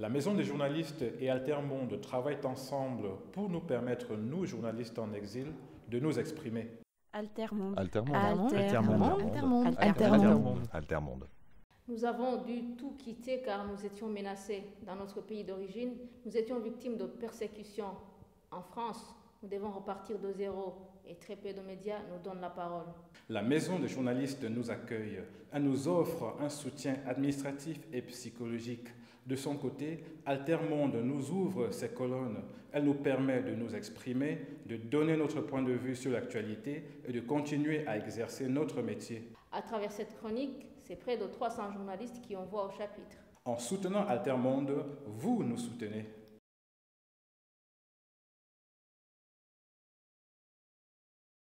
La Maison des journalistes et Altermonde travaillent ensemble pour nous permettre, nous journalistes en exil, de nous exprimer. Altermonde. Altermonde. Altermonde. Altermonde. Altermonde. Nous avons dû tout quitter car nous étions menacés. Dans notre pays d'origine, nous étions victimes de persécutions. En France, nous devons repartir de zéro et très peu de médias nous donnent la parole. La Maison des journalistes nous accueille. Elle nous offre un soutien administratif et psychologique. De son côté, Altermonde nous ouvre ses colonnes. Elle nous permet de nous exprimer, de donner notre point de vue sur l'actualité et de continuer à exercer notre métier. À travers cette chronique, c'est près de 300 journalistes qui ont voix au chapitre. En soutenant Altermonde, vous nous soutenez.